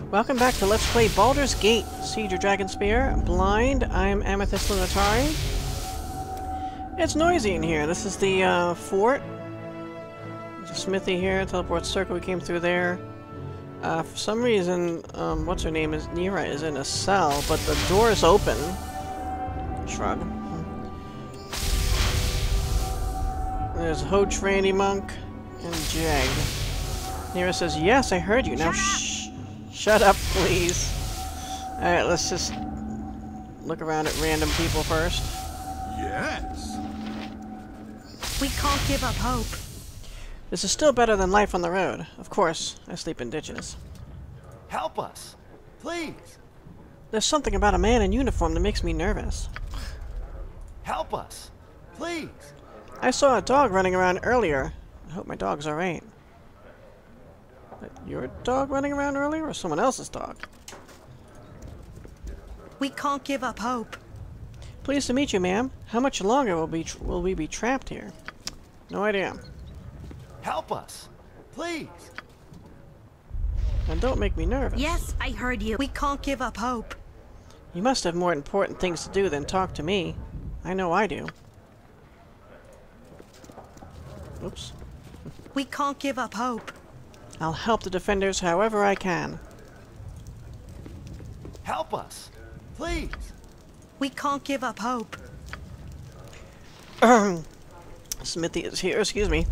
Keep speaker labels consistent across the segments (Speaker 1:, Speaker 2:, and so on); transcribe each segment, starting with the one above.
Speaker 1: Welcome back to Let's Play Baldur's Gate, Siege of Dragonspear. Blind, I'm Amethyst Lunatari. It's noisy in here. This is the fort. There's a smithy here, teleport circle, we came through there. For some reason, what's her name is Nira is in a cell, but the door is open. Shrug. There's Hoach, Randy Monk, and Jag. Nira says, "Yes, I heard you. Now shh. Shut up, please." Alright, let's just look around at random people first.
Speaker 2: Yes.
Speaker 3: We can't give up hope.
Speaker 1: This is still better than life on the road. Of course, I sleep in ditches.
Speaker 2: Help us, please.
Speaker 1: There's something about a man in uniform that makes me nervous.
Speaker 2: Help us, please.
Speaker 1: I saw a dog running around earlier. I hope my dog's alright. Your dog running around earlier, or someone else's dog?
Speaker 3: We can't give up hope.
Speaker 1: Pleased to meet you, ma'am. How much longer will we be trapped here? No idea.
Speaker 2: Help us, please.
Speaker 1: And don't make me nervous.
Speaker 3: Yes, I heard you. We can't give up hope.
Speaker 1: You must have more important things to do than talk to me. I know I do. Oops.
Speaker 3: We can't give up hope.
Speaker 1: I'll help the defenders however I can.
Speaker 2: Help us, please.
Speaker 3: We can't give up hope.
Speaker 1: Smithy is here, excuse me.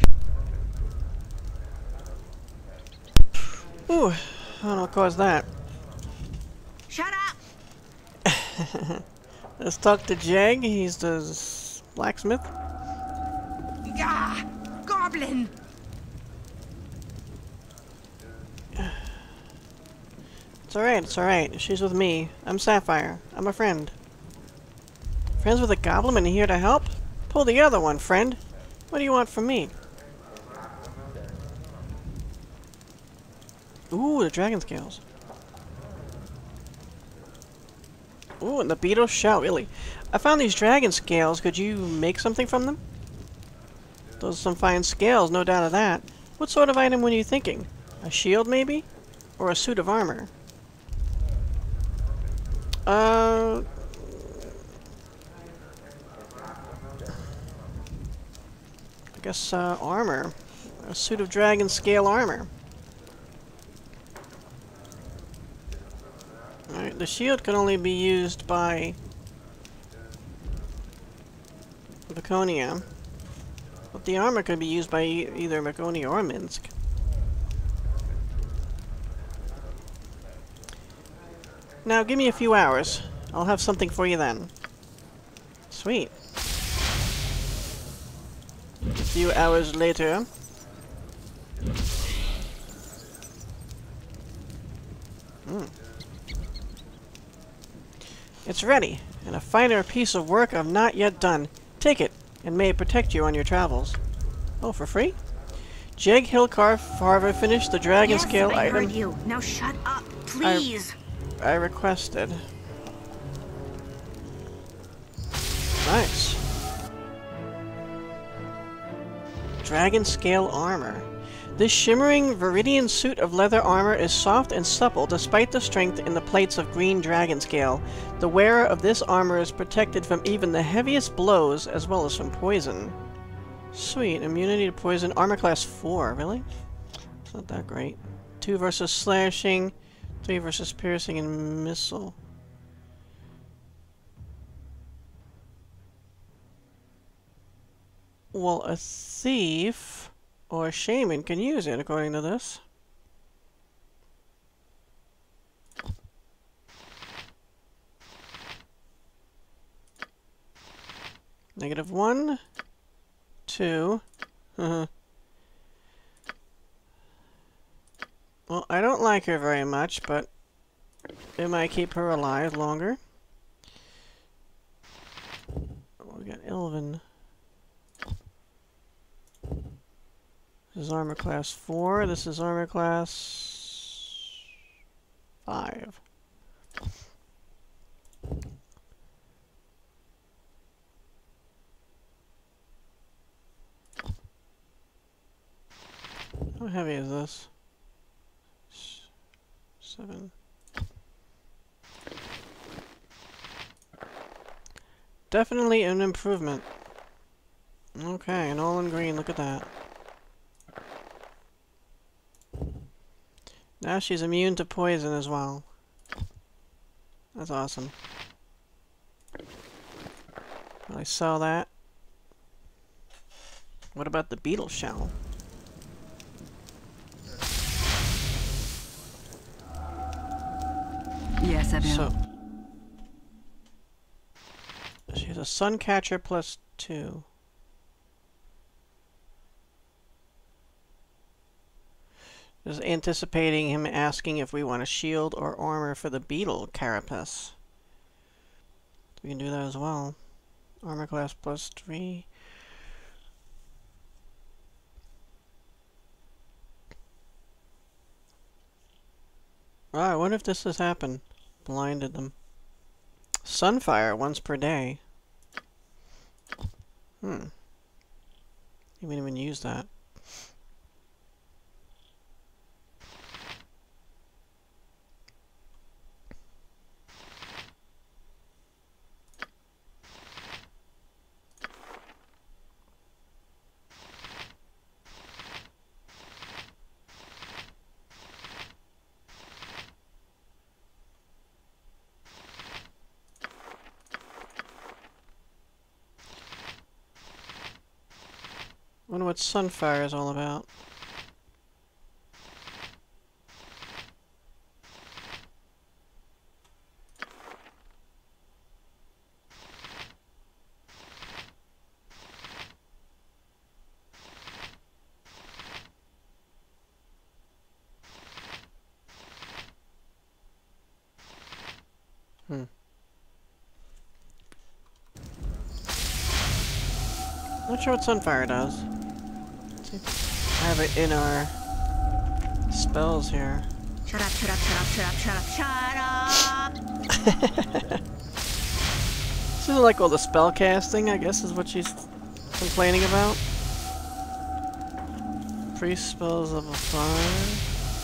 Speaker 1: Ooh, I don't know what caused that.
Speaker 3: Shut up!
Speaker 1: Let's talk to Jag, he's the blacksmith.
Speaker 3: Ah! Goblin!
Speaker 1: It's alright. She's with me. I'm Sapphire. I'm a friend. Friends with a goblin and here to help? Pull the other one, friend. What do you want from me? Ooh, the dragon scales. Ooh, and the beetles shout, really. I found these dragon scales. Could you make something from them? Those are some fine scales, no doubt of that. What sort of item were you thinking? A shield, maybe? Or a suit of armor? I guess, armor. A suit of dragon scale armor. Alright, the shield can only be used by Baconia. But the armor could be used by either Baconia or Minsk. Now, give me a few hours. I'll have something for you then. Sweet. A few hours later. It's ready, and a finer piece of work I've not yet done. Take it, and may it protect you on your travels. Oh, for free? Jeg Hillcarver finished the dragon scale
Speaker 3: I
Speaker 1: item
Speaker 3: heard you. Now shut up, please.
Speaker 1: I requested. Nice. Dragon scale armor. This shimmering Viridian suit of leather armor is soft and supple despite the strength in the plates of green dragon scale. The wearer of this armor is protected from even the heaviest blows as well as from poison. Sweet. Immunity to poison. Armor class 4. Really? It's not that great. 2 versus slashing. 3 versus piercing and missile. Well, a thief or a shaman can use it, according to this. -1, 2. Well, I don't like her very much, but it might keep her alive longer. We got Elven. This is armor class 4. This is armor class 5. How heavy is this? 7. Definitely an improvement. Okay, and all in green, look at that. Now she's immune to poison as well. That's awesome. I saw that. What about the beetle shell?
Speaker 4: Yes, I
Speaker 1: So she's a sun catcher +2. Just anticipating him asking if we want a shield or armor for the beetle carapace. We can do that as well. Armor class +3. Oh, I wonder if this has happened. Blinded them. Sunfire once per day. You wouldn't even use that. Wonder what Sunfire is all about. Not sure what Sunfire does. Let's see if I have it in our spells here.
Speaker 3: Shut up, shut up, shut up, shut up, shut up, shut up!
Speaker 1: This isn't like all the spell casting, I guess is what she's complaining about. Priest spells level 5.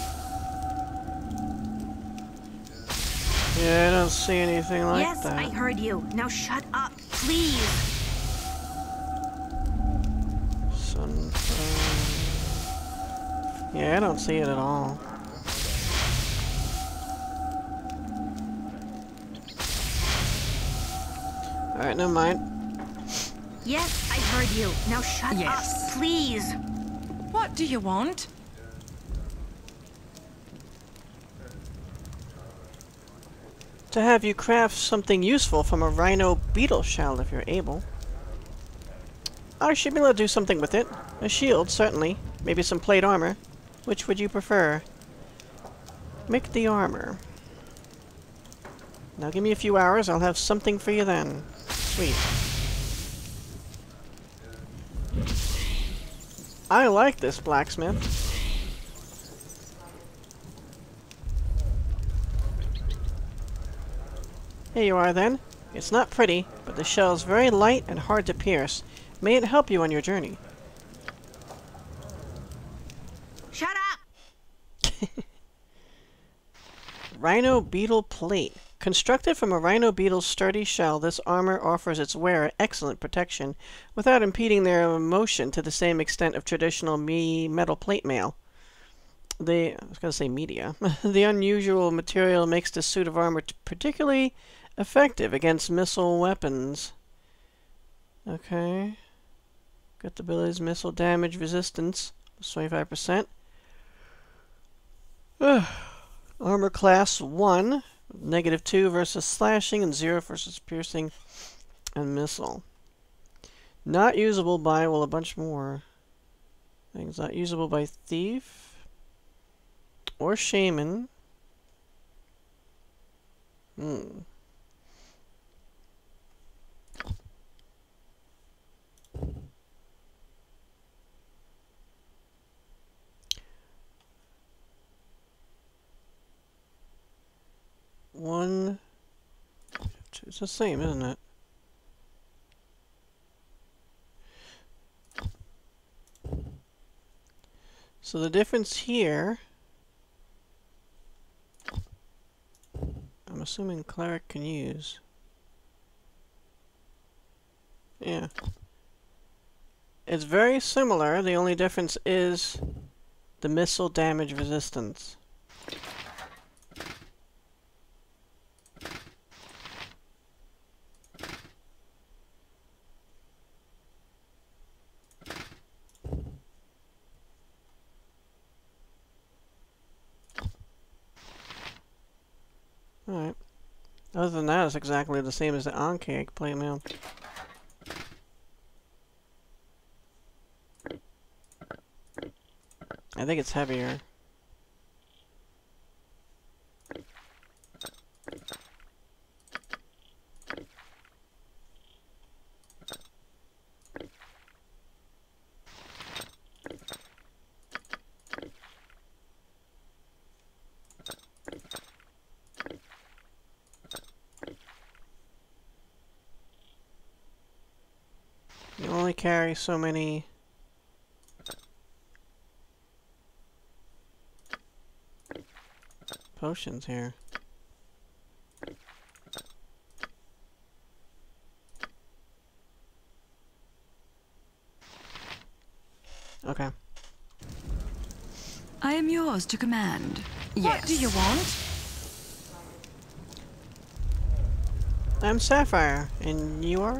Speaker 1: Yeah, I don't see anything like
Speaker 3: Yes,
Speaker 1: that.
Speaker 3: I heard you. Now shut up, please!
Speaker 1: Sunfire. Yeah, I don't see it at all. Alright, never mind.
Speaker 3: Yes, I heard you. Now shut
Speaker 4: Yes.
Speaker 3: up, please!
Speaker 4: What do you want?
Speaker 1: To have you craft something useful from a rhino beetle shell if you're able. I should be able to do something with it. A shield, certainly. Maybe some plate armor. Which would you prefer? Make the armor. Now give me a few hours, I'll have something for you then. Sweet. I like this blacksmith. Here you are then. It's not pretty, but the shell's very light and hard to pierce. May it help you on your journey.
Speaker 3: Shut up!
Speaker 1: Rhino Beetle Plate. Constructed from a rhino beetle's sturdy shell, this armor offers its wearer excellent protection without impeding their motion to the same extent of traditional metal plate mail. I was going to say media. The unusual material makes this suit of armor particularly effective against missile weapons. Okay. Got the abilities missile damage resistance. 25%. Armor class 1. -2 versus slashing and 0 versus piercing and missile. Not usable by, well, a bunch more things. Not usable by thief or shaman. One, two, it's the same, isn't it? So the difference here assuming cleric can use. Yeah. It's very similar, the only difference is the missile damage resistance. Alright. Other than that, it's exactly the same as the Ankh plate mail. I think it's heavier. You only carry so many potions here. Okay.
Speaker 4: I am yours to command. Yes. What do you want?
Speaker 1: I'm Sapphire, and you are?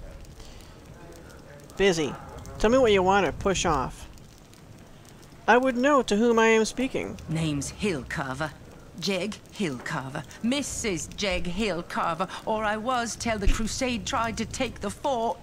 Speaker 1: Busy. Tell me what you want or push off. I would know to whom I am speaking.
Speaker 4: Name's Hillcarver. Jeg Hillcarver. Mrs. Jeg Hillcarver. Or I was till the crusade tried to take the fort.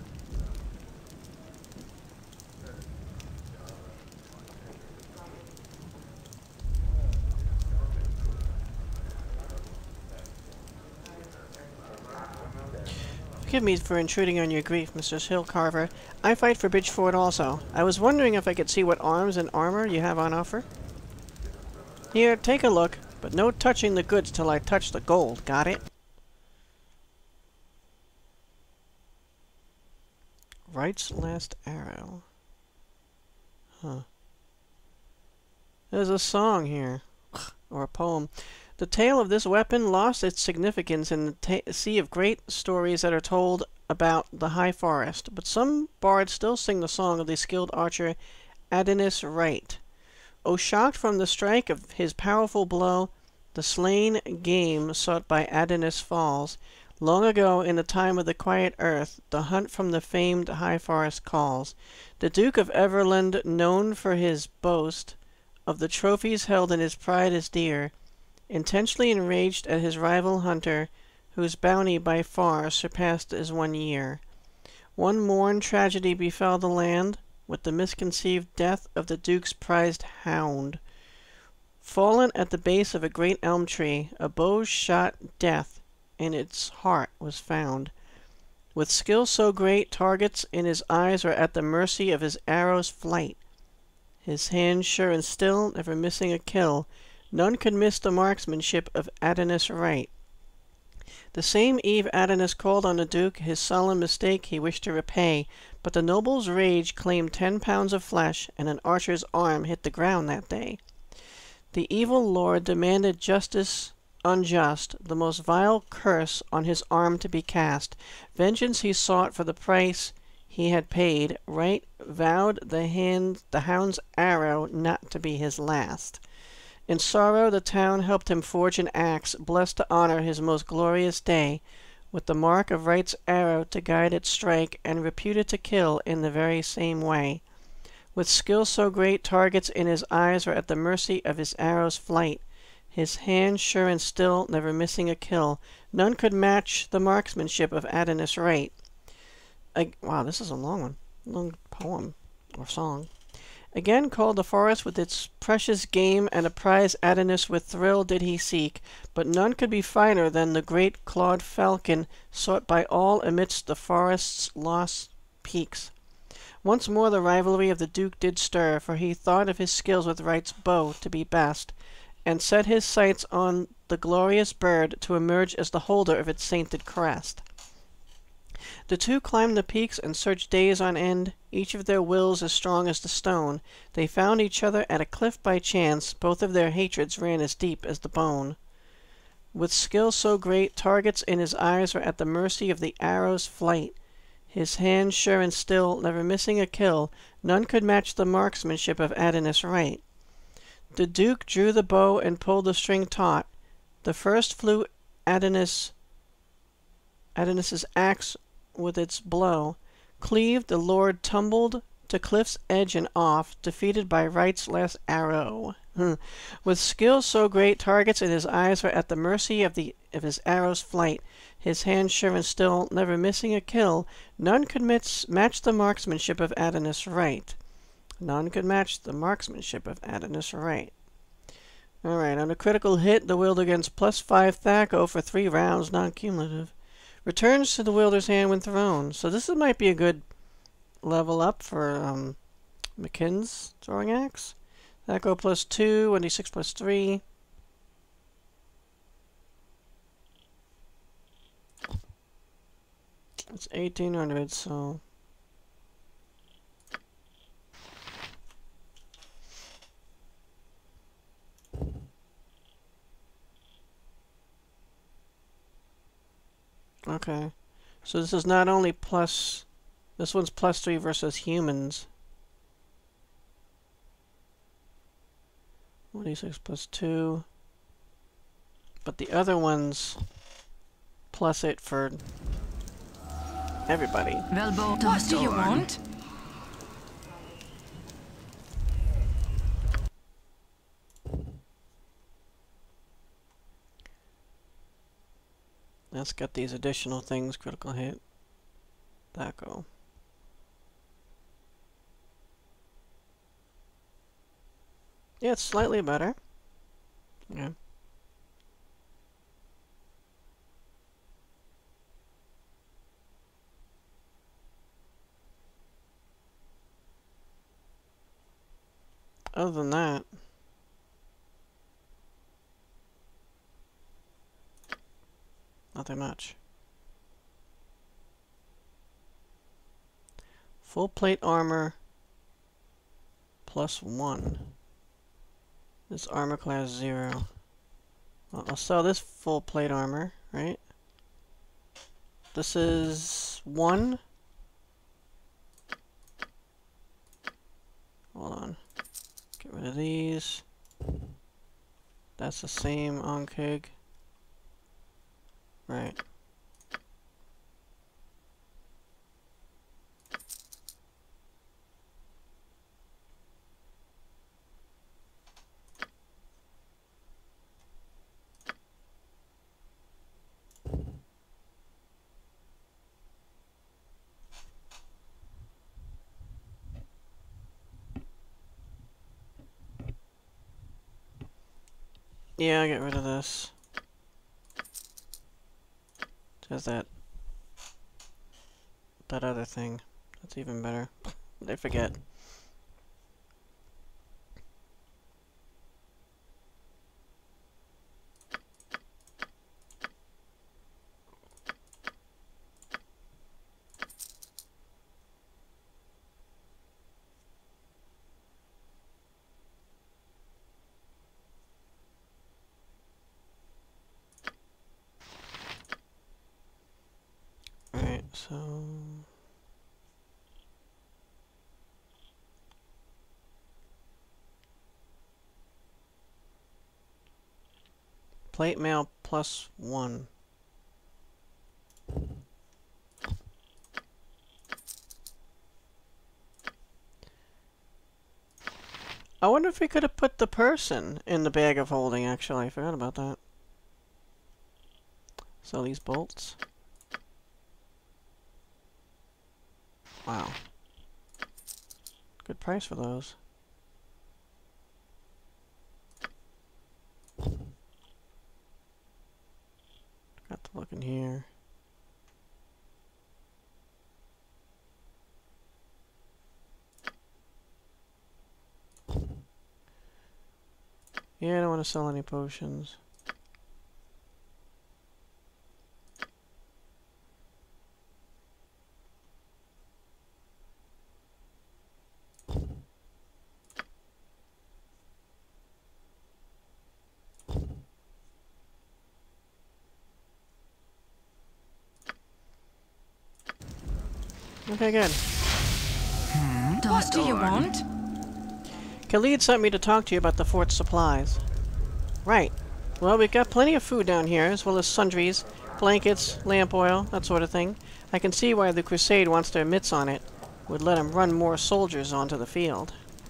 Speaker 1: Forgive me for intruding on your grief, Mrs. Hillcarver. I fight for Bridgefort also. I was wondering if I could see what arms and armor you have on offer. Here, take a look, but no touching the goods till I touch the gold, got it? Wright's last arrow. Huh. There's a song here. Or a poem. The tale of this weapon lost its significance in the sea of great stories that are told about the high forest, but some bards still sing the song of the skilled archer Adonis Wright. O shocked from the strike of his powerful blow, the slain game sought by Adonis falls. Long ago, in the time of the quiet earth, the hunt from the famed high forest calls. The Duke of Everland, known for his boast of the trophies held in his pride as dear, intensely enraged at his rival hunter, whose bounty by far surpassed his 1 year. One morn tragedy befell the land, with the misconceived death of the Duke's prized hound. Fallen at the base of a great elm tree, a bow shot death in its heart was found. With skill so great, targets in his eyes were at the mercy of his arrow's flight. His hand sure and still, never missing a kill, none could miss the marksmanship of Adonis Wright. The same eve Adonis called on the Duke, his solemn mistake he wished to repay, but the noble's rage claimed 10 pounds of flesh, and an archer's arm hit the ground that day. The evil lord demanded justice unjust, the most vile curse on his arm to be cast. Vengeance he sought for the price he had paid. Wright vowed the hound's arrow not to be his last. In sorrow the town helped him forge an axe, blessed to honor his most glorious day, with the mark of Wright's arrow to guide its strike, and reputed to kill in the very same way. With skill so great, targets in his eyes were at the mercy of his arrow's flight. His hand sure and still, never missing a kill. None could match the marksmanship of Adonis Wright. Wow, this is a long one. Long poem or song. Again called the forest with its precious game, and a prize Adonis with thrill did he seek, but none could be finer than the great clawed falcon, sought by all amidst the forest's lost peaks. Once more the rivalry of the Duke did stir, for he thought of his skills with Wright's bow to be best, and set his sights on the glorious bird to emerge as the holder of its sainted crest. The two climbed the peaks and searched days on end, each of their wills as strong as the stone. They found each other at a cliff by chance, both of their hatreds ran as deep as the bone. With skill so great, targets in his eyes were at the mercy of the arrow's flight. His hand sure and still, never missing a kill, none could match the marksmanship of Adonis right. The Duke drew the bow and pulled the string taut. The first flew Adonis's axe with its blow. Cleaved, the Lord tumbled to cliff's edge and off, defeated by right's last arrow. With skill so great, targets in his eyes were at the mercy of his arrow's flight. His hand sure and still, never missing a kill, none could match the marksmanship of Adonis right. None could match the marksmanship of Adonis right. Alright, on a critical hit, the wielder gains +5 Thaco for 3 rounds, non-cumulative. Returns to the wielder's hand when thrown. So this might be a good level up for McKinn's throwing axe. Thaco +2, 1d6 +3. It's 1800, so... Okay, so this is not only plus... This one's +3 versus humans. 1d6 +2. But the other one's +8 for everybody.
Speaker 4: Well, Baldur, what do you want?
Speaker 1: Let's get these additional things. Critical hit. Thaco. Yeah, it's slightly better. Yeah. Other than that, nothing much. Full plate armor +1. This armor class 0. Well, I'll sell this full plate armor, right? This is 1. Hold on. Get rid of these. That's the same on Kig. Right. Yeah, I'll get rid of this. Just that other thing. That's even better. I forget. Right, so... Plate mail +1. I wonder if we could have put the person in the bag of holding, actually. I forgot about that. So these bolts. Wow. Good price for those. Got to look in here. Yeah, I don't want to sell any potions. Okay, good.
Speaker 4: What do you want?
Speaker 1: Khalid sent me to talk to you about the fort's supplies. Right. Well, we've got plenty of food down here, as well as sundries, blankets, lamp oil, that sort of thing. I can see why the Crusade wants their mitts on it. Would let them run more soldiers onto the field.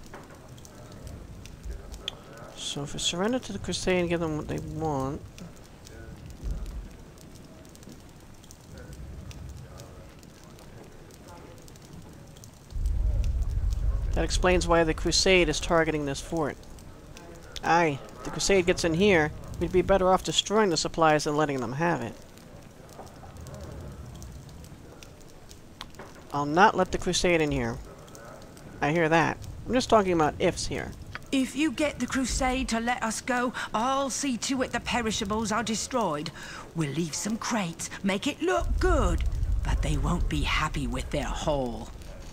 Speaker 1: So if we surrender to the Crusade and give them what they want... That explains why the Crusade is targeting this fort. Aye, if the Crusade gets in here, we'd be better off destroying the supplies than letting them have it. I'll not let the Crusade in here. I hear that. I'm just talking about ifs here.
Speaker 4: If you get the Crusade to let us go, I'll see to it the perishables are destroyed. We'll leave some crates, make it look good, but they won't be happy with their haul.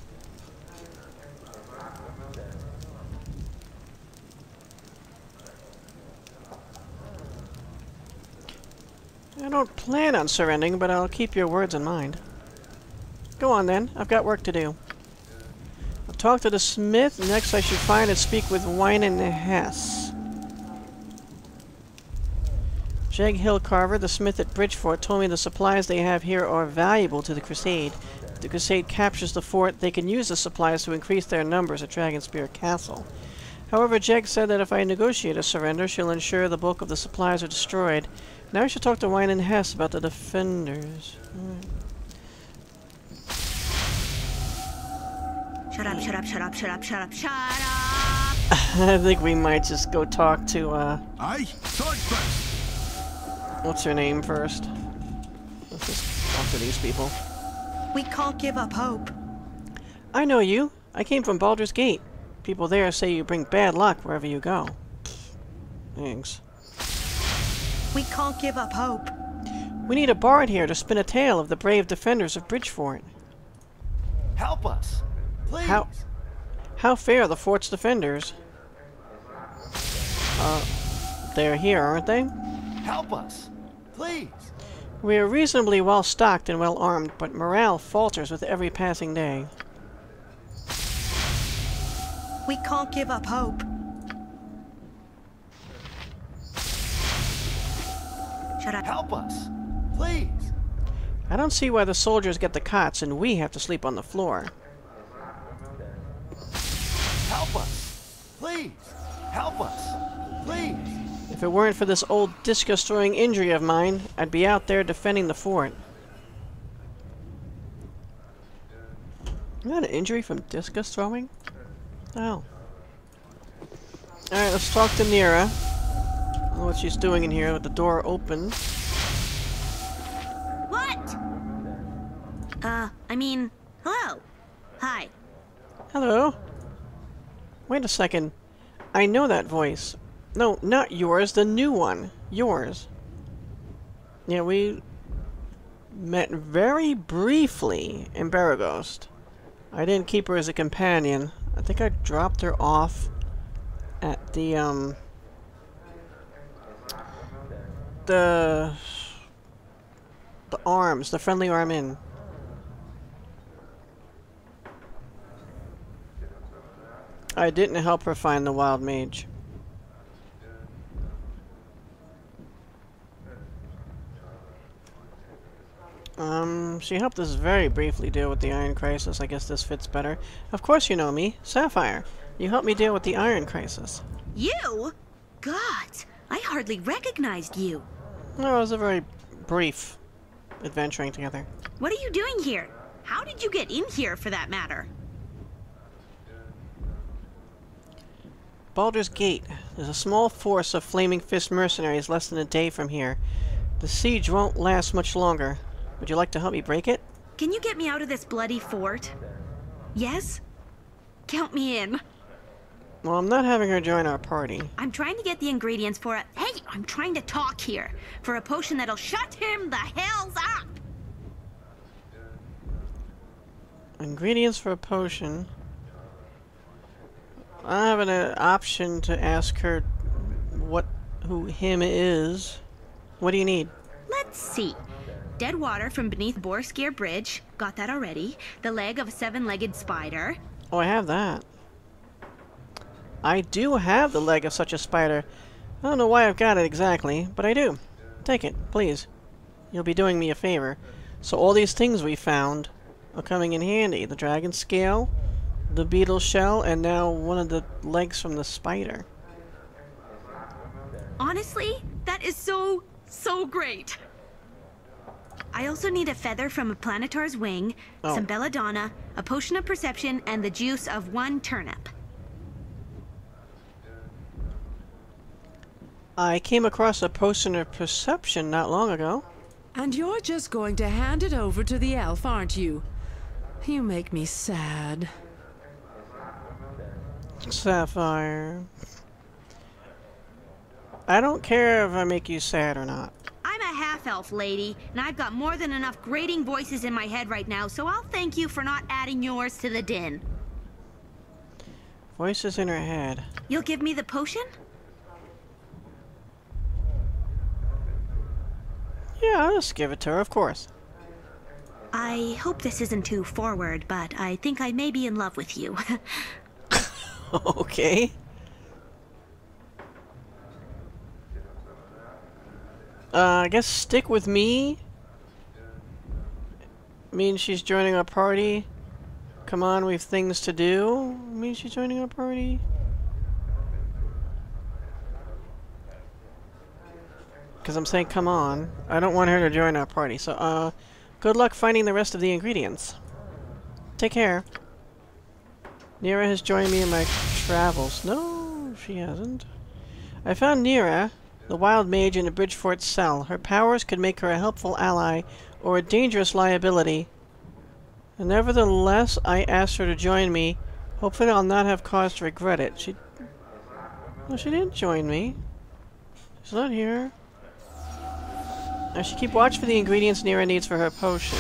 Speaker 1: I don't plan on surrendering, but I'll keep your words in mind. Go on then, I've got work to do. I'll talk to the smith, next I should find and speak with Wine and Hess. Jeg Hill Carver, the smith at Bridgefort, told me the supplies they have here are valuable to the Crusade. If the Crusade captures the fort, they can use the supplies to increase their numbers at Dragonspear Castle. However, Jeg said that if I negotiate a surrender, she'll ensure the bulk of the supplies are destroyed. Now I should talk to Wine and Hess about the defenders.
Speaker 3: Shut up, shut up, shut up, shut up, shut up, shut up!
Speaker 1: I think we might just go talk to,
Speaker 5: Aye, sword first.
Speaker 1: what's her name first? Let's just talk to these people.
Speaker 3: We can't give up hope.
Speaker 1: I know you. I came from Baldur's Gate. People there say you bring bad luck wherever you go. Thanks.
Speaker 3: We can't give up hope.
Speaker 1: We need a bard here to spin a tale of the brave defenders of Bridgefort.
Speaker 2: Help us! Please!
Speaker 1: How fare the fort's defenders? They're here, aren't they?
Speaker 2: Help us! Please!
Speaker 1: We are reasonably well stocked and well armed, but morale falters with every passing day.
Speaker 3: We can't give up hope. Shut up.
Speaker 2: Help us! Please!
Speaker 1: I don't see why the soldiers get the cots and we have to sleep on the floor.
Speaker 2: Help us! Please! Help us! Please!
Speaker 1: If it weren't for this old discus-throwing injury of mine, I'd be out there defending the fort. You got an injury from discus throwing? Oh. Alright, let's talk to Nira. I don't know what she's doing in here with the door open.
Speaker 3: What? I mean, hello. Hi.
Speaker 1: Hello? Wait a second. I know that voice. No, not yours, the new one. Yours. Yeah, we met very briefly in Baragost. I didn't keep her as a companion. I think I dropped her off at the arms, the friendly arm inn. I didn't help her find the wild mage. She helped us very briefly deal with the Iron Crisis. I guess this fits better. Of course you know me, Sapphire. You helped me deal with the Iron Crisis.
Speaker 3: You? God, I hardly recognized you.
Speaker 1: No, it was a very brief adventuring together.
Speaker 3: What are you doing here? How did you get in here, for that matter?
Speaker 1: Baldur's Gate. There's a small force of Flaming Fist mercenaries less than a day from here. The siege won't last much longer. Would you like to help me break it?
Speaker 3: Can you get me out of this bloody fort? Yes? Count me in.
Speaker 1: Well, I'm not having her join our party.
Speaker 3: I'm trying to get the ingredients for a... Hey, I'm trying to talk here. For a potion that'll shut him the hells up!
Speaker 1: Ingredients for a potion. I have an option to ask her who him is. What do you need?
Speaker 3: Let's see. Dead water from beneath Borskier Bridge, got that already. The leg of a 7-legged spider.
Speaker 1: Oh, I have that. I do have the leg of such a spider. I don't know why I've got it exactly, but I do. Take it, please. You'll be doing me a favor. So all these things we found are coming in handy. The dragon scale, the beetle shell, and now one of the legs from the spider.
Speaker 3: Honestly, that is so great. I also need a feather from a planetar's wing, some belladonna, a potion of perception, and the juice of 1 turnip.
Speaker 1: I came across a potion of perception not long ago.
Speaker 6: And you're just going to hand it over to the elf, aren't you? You make me sad.
Speaker 1: Sapphire. I don't care if I make you sad or not.
Speaker 3: I'm a half-elf lady, and I've got more than enough grating voices in my head right now, so I'll thank you for not adding yours to the din.
Speaker 1: Voices in her head.
Speaker 3: You'll give me the potion?
Speaker 1: Yeah, I'll just give it to her, of course.
Speaker 3: I hope this isn't too forward, but I think I may be in love with you.
Speaker 1: Okay. I guess stick with me. Means she's joining our party. Come on, we have things to do. Means she's joining our party. Because I'm saying come on. I don't want her to join our party. So, good luck finding the rest of the ingredients. Take care. Nira has joined me in my travels. No, she hasn't. I found Nira, the wild mage, in a Bridgefort cell. Her powers could make her a helpful ally or a dangerous liability. And nevertheless, I asked her to join me. Hopefully I'll not have cause to regret it. Well, she didn't join me. She's not here. I should keep watch for the ingredients Nira needs for her potion.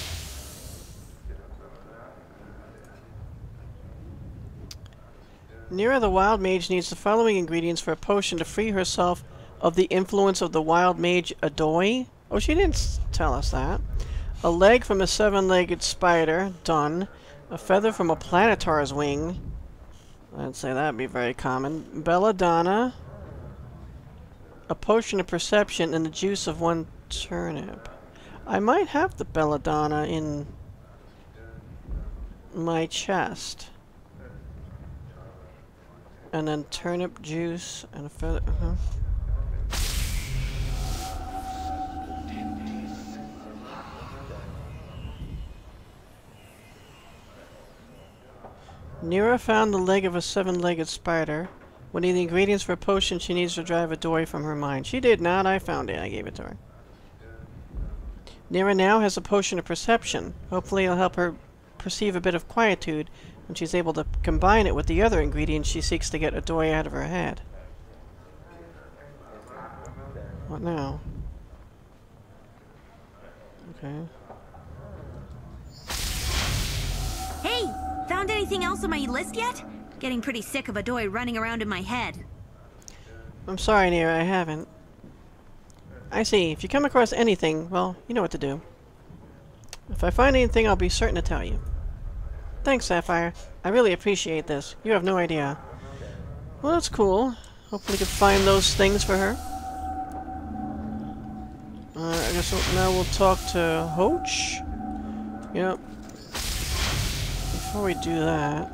Speaker 1: Nira the Wild Mage needs the following ingredients for a potion to free herself of the influence of the Wild Mage Adoi. Oh, she didn't tell us that. A leg from a 7-legged spider. Done. A feather from a planetar's wing. I'd say that'd be very common. Belladonna. A potion of perception and the juice of 1 turnip. I might have the belladonna in my chest. And then turnip juice and a feather. Nira found the leg of a 7-legged spider. What are the ingredients for a potion she needs to drive a doy from her mind? She did not. I found it. I gave it to her. Nira now has a potion of perception. Hopefully it'll help her perceive a bit of quietude when she's able to combine it with the other ingredients she seeks to get a doy out of her head. What now? Okay.
Speaker 3: Hey! Found anything else on my list yet? Getting pretty sick of a doy running around in my head.
Speaker 1: I'm sorry, Nira, I haven't. I see. If you come across anything, well, you know what to do. If I find anything, I'll be certain to tell you. Thanks, Sapphire. I really appreciate this. You have no idea. Well, that's cool. Hopefully we can find those things for her. I guess now we'll talk to Hoach. Yep. Before we do that,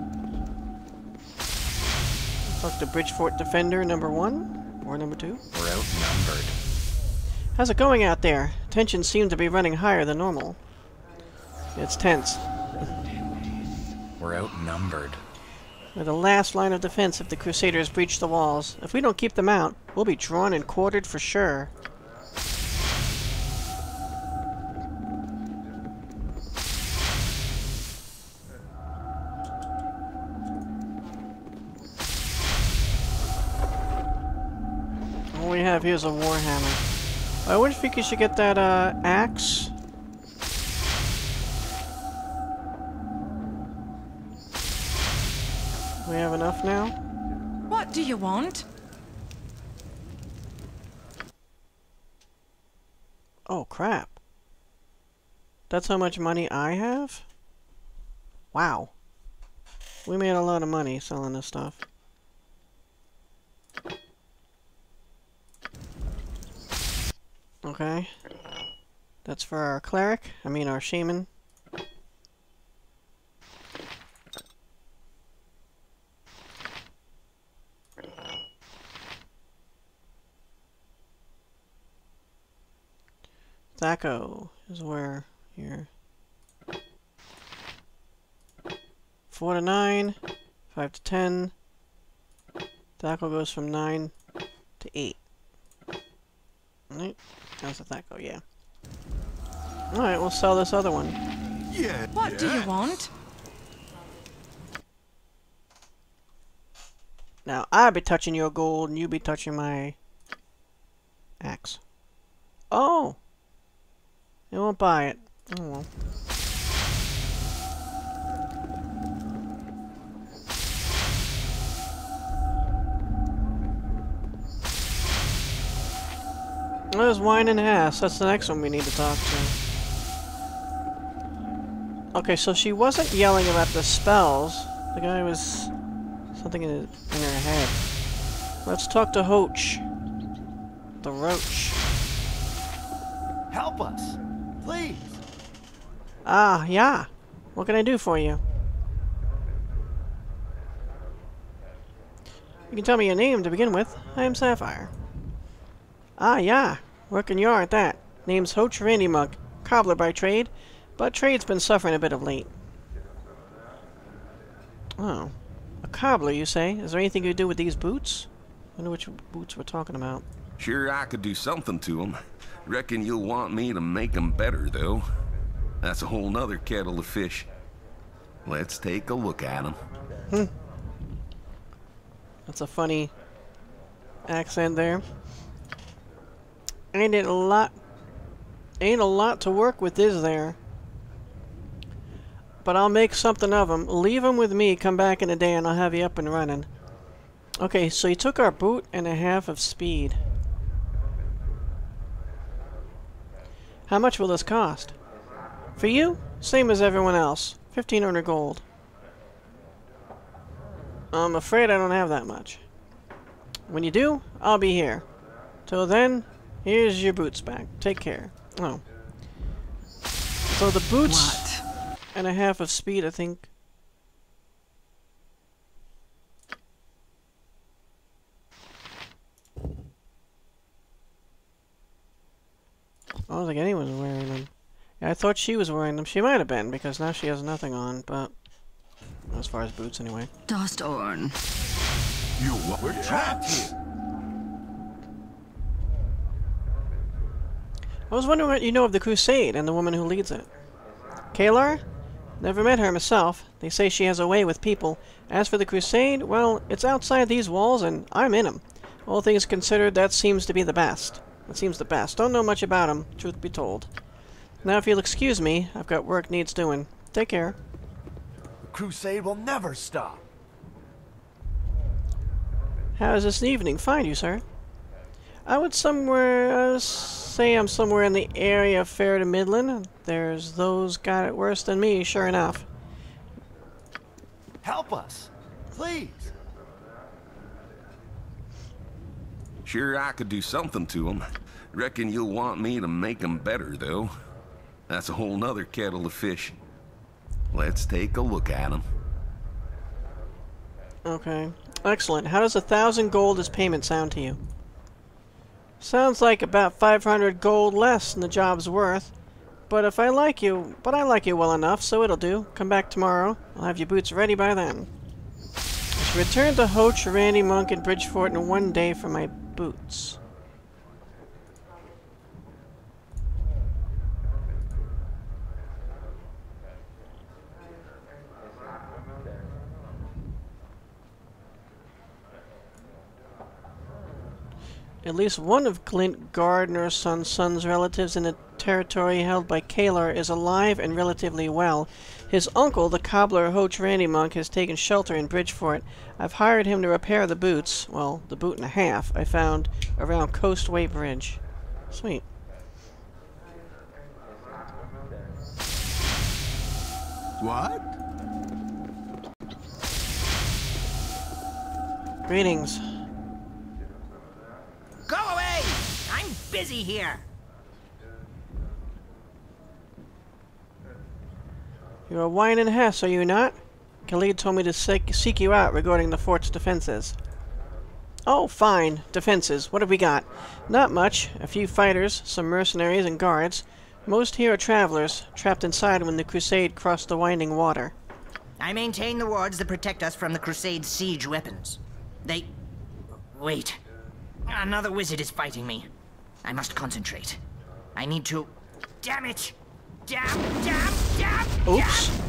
Speaker 1: talk to Bridgefort Defender number 1 or number 2.
Speaker 7: We're outnumbered.
Speaker 1: How's it going out there? Tensions seem to be running higher than normal. It's tense.
Speaker 7: We're outnumbered.
Speaker 1: We're the last line of defense if the Crusaders breach the walls. If we don't keep them out, we'll be drawn and quartered for sure. All we have here is a warhammer. I wonder if we should get that axe. We have enough now?
Speaker 4: What do you want?
Speaker 1: Oh, crap. That's how much money I have? Wow. We made a lot of money selling this stuff. Okay. That's for our cleric. I mean our shaman. Thaco is where here. 4 to 9, 5 to 10. Thaco goes from 9 to 8. Alright, how's the Thaco? Yeah. Alright, we'll sell this other one.
Speaker 5: Yeah.
Speaker 4: What do you want?
Speaker 1: Now, I'll be touching your gold and you be touching my axe. Oh! It won't buy it. Oh well. There's Wine and Hass. That's the next one we need to talk to. Okay, so she wasn't yelling about the spells. The guy was something in her head. Let's talk to Hoach. The Roach.
Speaker 2: Help us! Please!
Speaker 1: Ah, yeah. What can I do for you? You can tell me your name to begin with. I am Sapphire. Ah, yeah. Working yard, that. Name's Hoach Randy Monk. Cobbler by trade. But trade's been suffering a bit of late. Oh. A cobbler, you say? Is there anything you do with these boots? I wonder which boots we're talking about.
Speaker 8: Sure, I could do something to them. Reckon you'll want me to make them better, though. That's a whole nother kettle of fish. Let's take a look at them.
Speaker 1: That's a funny accent there. Ain't a lot to work with, is there? But I'll make something of them. Leave them with me. Come back in a day and I'll have you up and running. Okay, so you took our boot and a half of speed. How much will this cost? For you, same as everyone else. 1,500 gold. I'm afraid I don't have that much. When you do, I'll be here. Till then, here's your boots back. Take care. Oh. So the boots and a half of speed, I think. I don't think anyone was wearing them. Yeah, I thought she was wearing them. She might have been, because now she has nothing on, but... as far as boots, anyway.
Speaker 4: Dostorn.
Speaker 2: We're trapped here!
Speaker 1: I was wondering what you know of the Crusade and the woman who leads it. Kalar? Never met her myself. They say she has a way with people. As for the Crusade, well, it's outside these walls and I'm in 'em. All things considered, that seems to be the best. It seems the best. Don't know much about 'em, truth be told. Now, if you'll excuse me, I've got work needs doing. Take care.
Speaker 2: The crusade will never stop!
Speaker 1: How does this evening find you, sir? I would say I'm somewhere in the area of Fair to Midland. There's those got it worse than me, sure enough.
Speaker 2: Help us! Please!
Speaker 8: Sure, I could do something to them. Reckon you'll want me to make them better, though. That's a whole nother kettle of fish. Let's take a look at them.
Speaker 1: Okay. Excellent. How does 1,000 gold as payment sound to you? Sounds like about 500 gold less than the job's worth. But I like you well enough, so it'll do. Come back tomorrow. I'll have your boots ready by then. I should return to Hoach, Randy Monk, and Bridgefort in 1 day for my boots. At least one of Clint Gardner's son's relatives in the territory held by Kalar is alive and relatively well. His uncle, the cobbler Hoach Randy Monk, has taken shelter in Bridgefort. I've hired him to repair the boots, well, the boot and a half, I found around Coastway Bridge. Sweet.
Speaker 5: What?
Speaker 1: Greetings.
Speaker 9: Go away! I'm busy here.
Speaker 1: You're a whining Hess, are you not? Khalid told me to seek you out regarding the fort's defenses. Oh, fine. Defenses. What have we got? Not much. A few fighters, some mercenaries and guards. Most here are travelers, trapped inside when the Crusade crossed the winding water.
Speaker 9: I maintain the wards that protect us from the Crusade's siege weapons. They... Wait. Another wizard is fighting me. I must concentrate. I need to... Damn it! Damn!
Speaker 1: Oops.